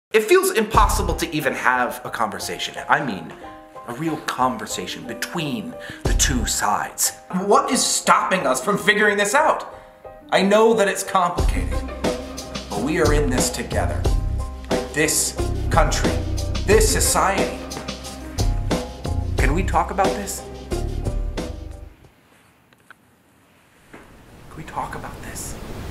It feels impossible to even have a conversation. I mean, a real conversation between the two sides. What is stopping us from figuring this out? I know that it's complicated, but we are in this together. This country, this society. Can we talk about this? Can we talk about this?